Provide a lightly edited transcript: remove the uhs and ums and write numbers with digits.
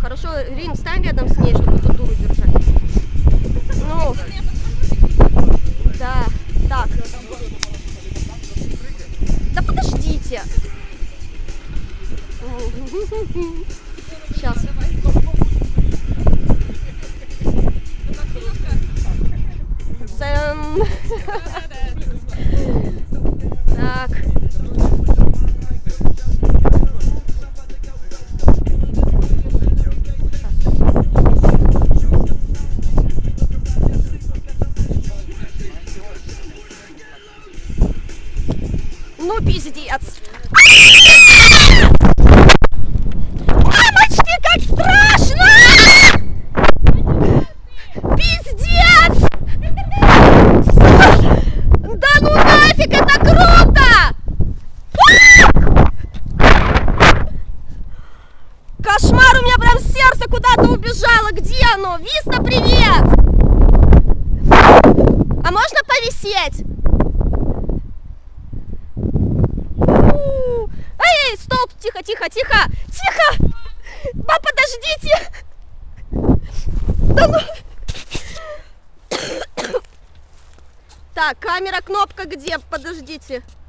Хорошо, Рин, стань рядом с ней, чтобы эту дуру держать. Ну, да, так. Да подождите. Сейчас. Так. Ну, пиздец. Мамочки, как страшно! Пиздец! Да ну нафиг, это круто! Кошмар, у меня прям сердце куда-то убежало. Где оно? Виста, привет! А можно повисеть? Эй, стоп, тихо, тихо, тихо, тихо! Подождите! Да ну... Так, камера, кнопка где? Подождите.